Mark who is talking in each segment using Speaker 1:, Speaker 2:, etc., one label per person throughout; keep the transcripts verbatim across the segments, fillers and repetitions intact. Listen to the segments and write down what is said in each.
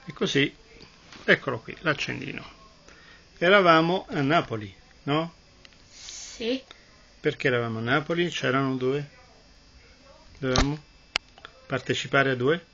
Speaker 1: E così, eccolo qui, l'accendino. Eravamo a Napoli, no?
Speaker 2: Sì.
Speaker 1: Perché eravamo a Napoli? C'erano due? Dovevamo partecipare a due?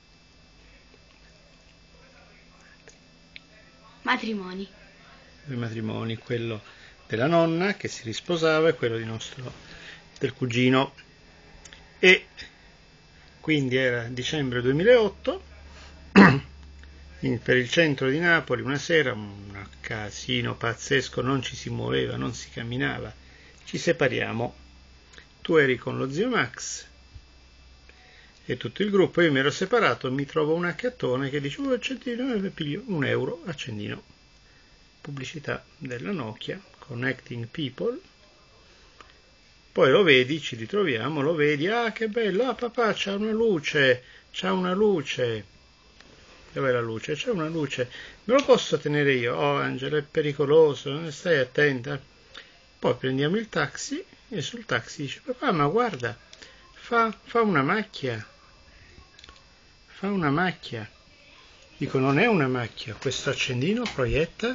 Speaker 2: Matrimoni.
Speaker 1: Due matrimoni, quello della nonna che si risposava e quello di nostro, del cugino. E quindi era dicembre duemilaotto, in, per il centro di Napoli una sera, un casino pazzesco, non ci si muoveva, non si camminava, ci separiamo. Tu eri con lo zio Max e tutto il gruppo, io mi ero separato, mi trovo un accattone che dice oh, accendino, e piglio un euro, accendino. Pubblicità della Nokia, Connecting People. Poi lo vedi, ci ritroviamo, lo vedi, ah che bello, ah papà c'ha una luce, c'ha una luce. Dov'è la luce? C'è una luce, me lo posso tenere io? Oh Angela, è pericoloso, stai attenta. Poi prendiamo il taxi e sul taxi dice, papà ma guarda, fa, fa una macchia, fa una macchia. Dico, non è una macchia, questo accendino proietta.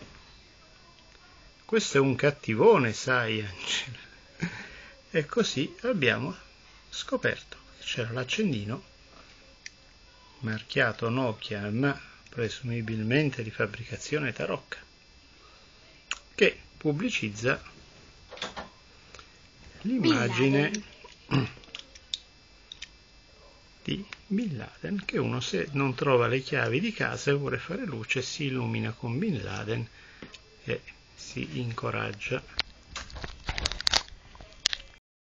Speaker 1: Questo è un cattivone, sai Angela. E così abbiamo scoperto che c'era l'accendino marchiato Nokia, ma presumibilmente di fabbricazione tarocca, che pubblicizza l'immagine di Bin Laden, che uno se non trova le chiavi di casa e vuole fare luce si illumina con Bin Laden e si incoraggia.